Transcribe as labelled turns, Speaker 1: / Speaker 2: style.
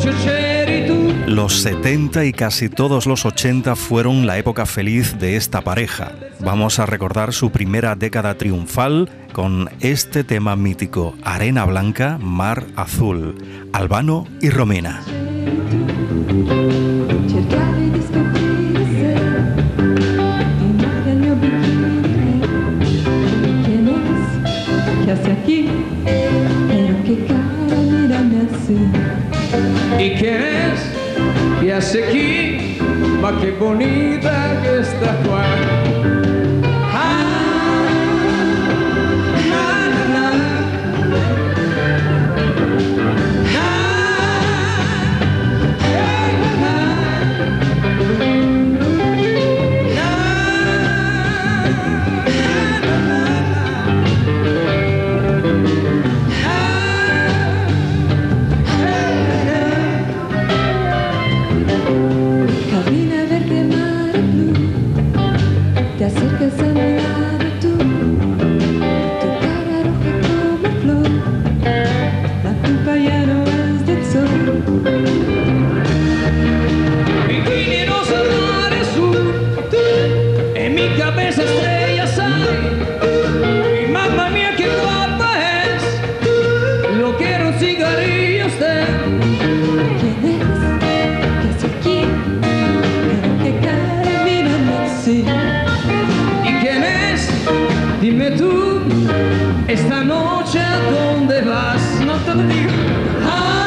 Speaker 1: Los 70 y casi todos los 80 fueron la época feliz de esta pareja. Vamos a recordar su primera década triunfal con este tema mítico, Arena Blanca, Mar Azul, Albano y Romina.
Speaker 2: ¿Y quién es? ¿Qué hace aquí? Ma qué bonita que está Juan. Dime tú, esta noche ¿a dónde vas? No te lo digo.